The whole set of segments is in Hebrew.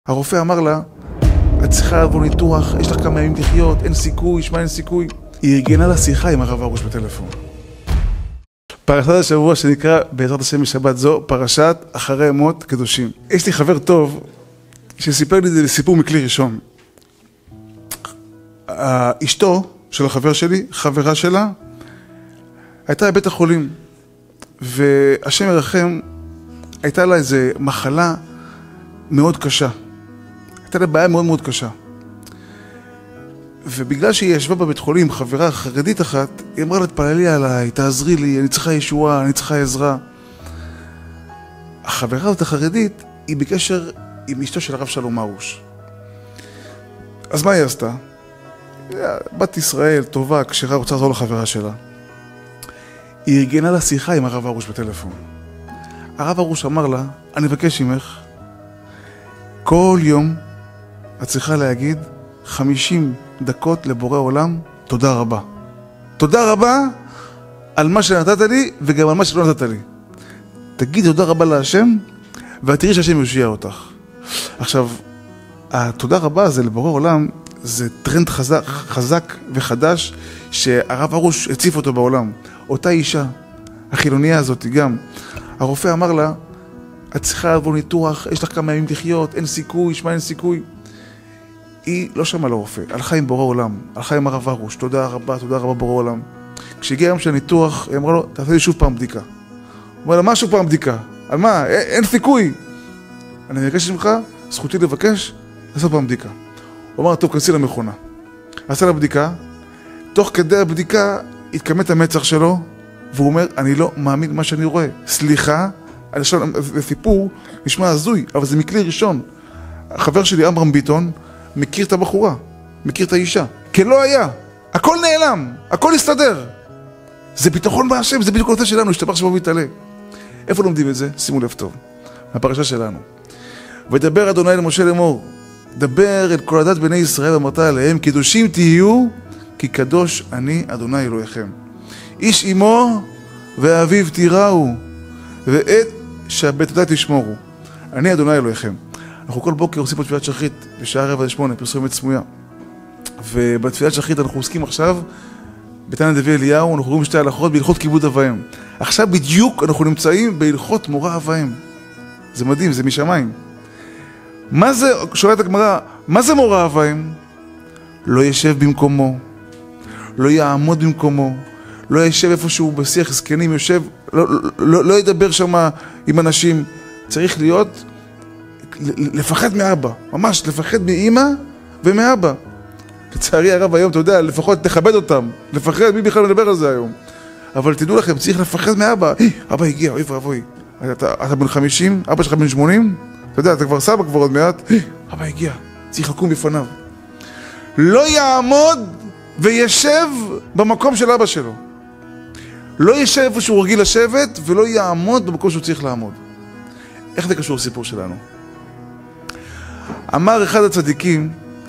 הרופא אמר לה, את צריכה לעבור ניתוח, יש לך כמה ימים לחיות, אין סיכוי, שמע אין סיכוי. היא ארגנה לה שיחה עם הרב הרוש בטלפון. פרשת השבוע שנקרא בעזרת השם בשבת זו, פרשת אחרי מות קדושים. יש לי חבר טוב שסיפר לי את זה סיפור מכלי ראשון. אשתו של החבר שלי, חברה שלה, הייתה בבית החולים, והשם ירחם, הייתה לה איזו מחלה מאוד קשה. הייתה לה בעיה מאוד מאוד קשה. ובגלל שהיא ישבה בבית חולים, חברה חרדית אחת, היא אמרה לה, תפללי עליי, תעזרי לי, אני צריכה ישועה, אני צריכה עזרה. החברה הזאת החרדית, היא בקשר עם אשתו של הרב שלום הרוש. אז מה היא עשתה? בת ישראל, טובה, כשרה, רוצה לעזור לחברה שלה. היא ארגנה לה שיחה עם הרב הרוש בטלפון. הרב הרוש אמר לה, אני מבקש ממך, כל יום את צריכה להגיד 50 דקות לבורא עולם, תודה רבה. תודה רבה על מה שנתת לי וגם על מה שלא נתת לי. תגיד תודה רבה להשם ותראי שהשם יושיע אותך. עכשיו, התודה רבה הזה לבורא עולם, זה טרנד חזק וחדש שהרב הרוש הציף אותו בעולם. אותה אישה, החילוניה הזאת גם, הרופא אמר לה, את צריכה לעבור ניתוח, יש לך כמה ימים לחיות, אין סיכוי, שמע אין סיכוי. היא לא שמעה לרופא, הלכה עם בורא עולם, הלכה עם הרב הרוש, תודה רבה בורא עולם. כשהגיע היום של הניתוח, היא אמרה לו, תעשה לי שוב פעם בדיקה. הוא אומר לה, מה שוב פעם בדיקה? על מה? אין סיכוי. אני מבקש ממך, זכותי לבקש, לעשות פעם בדיקה. הוא אמר, טוב, כנסי למכונה. עשה לה בדיקה, תוך כדי הבדיקה, התקמת המצח שלו, והוא אומר, אני לא מאמין מה שאני רואה. סליחה, זה סיפור, נשמע הזוי, אבל זה מכלי ראשון. החבר שלי, אמרם ביטון, מכיר את הבחורה, מכיר את האישה. כי לא היה, הכל נעלם, הכל הסתדר. זה ביטחון בהשם, זה בדיוק הנושא שלנו, השתבח שמו ויתעלה. איפה לומדים את זה? שימו לב טוב, מהפרשה שלנו. ודבר אדוני למשה לאמור, דבר אל כל עדת בני ישראל ואמרת עליהם, קדושים תהיו, כי קדוש אני אדוני אלוהיכם. איש אמו ואביו תיראו, ואת שבתותי תשמורו. אני אדוני אלוהיכם. אנחנו כל בוקר עושים פה תפילת שחרית, בשעה 7:45, פרסום אמת סמויה. ובתפילת שחרית אנחנו עוסקים עכשיו, בתנא דבי אליהו, אנחנו רואים שתי הלכות בהלכות כיבוד אב ואם. עכשיו בדיוק אנחנו נמצאים בהלכות מורא אב ואם. זה מדהים, זה משמיים. מה זה, שואלת הגמרא, מה זה מורא אב ואם? לא ישב במקומו, לא יעמוד במקומו, לא ישב איפשהו בשיח זקנים, יושב, לא ידבר שם עם אנשים. צריך להיות, לפחד מאבא, ממש לפחד מאמא ומאבא. לצערי הרב היום, אתה יודע, לפחות תכבד אותם, לפחד, מי בכלל מדבר על זה היום. אבל תדעו לכם, צריך לפחד מאבא. אבא הגיע, אוי ואבוי, אתה בן 50, אבא שלך בן 80, אתה יודע, אתה כבר סבא כבר עוד מעט, אבא הגיע, צריך לקום בפניו. לא יעמוד וישב במקום של אבא שלו. לא ישב איפה שהוא רגיל לשבת, ולא יעמוד במקום שהוא צריך לעמוד. איך זה קשור לסיפור שלנו? אמר אחד הצדיקים,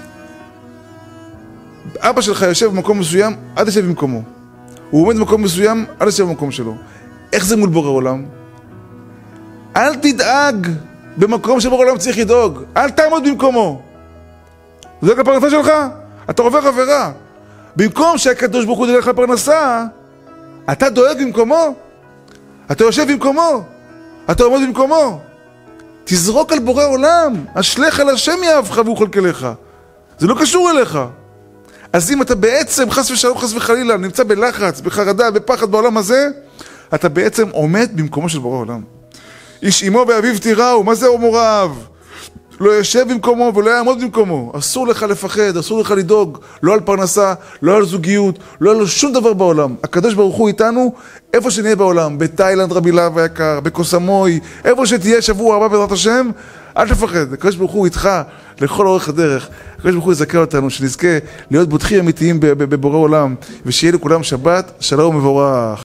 אבא שלך יושב במקום מסוים, אל תשב במקומו. הוא עומד במקום מסוים, אל תשב במקום שלו. איך זה מול בורא עולם? אל תדאג במקום שבורא עולם צריך לדאוג. אל תעמוד במקומו. זה הפרנסה שלך? אתה עובר עבירה. במקום שהקדוש ברוך הוא דואג לך לפרנסה, אתה דואג במקומו? אתה יושב במקומו? אתה עומד במקומו? תזרוק על בורא עולם, אשליך על השם יאהבך והוא כלכלך. זה לא קשור אליך. אז אם אתה בעצם חס ושלום חס וחלילה נמצא בלחץ, בחרדה, בפחד בעולם הזה, אתה בעצם עומד במקומו של בורא עולם. איש אמו ואביו תיראו, מה זה מורא אב? לא יושב במקומו ולא יעמוד במקומו. אסור לך לפחד, אסור לך לדאוג, לא על פרנסה, לא על זוגיות, לא על שום דבר בעולם. הקדוש ברוך הוא איתנו, איפה שנהיה בעולם, בתאילנד רבי להב היקר, בקוסמוי, איפה שתהיה שבוע הבא בעזרת השם, אל תפחד. הקדוש ברוך הוא איתך לכל אורך הדרך. הקדוש ברוך הוא יזכה אותנו, שנזכה להיות בוטחים אמיתיים בבורא עולם, ושיהיה לכולם שבת, שלום ומבורך.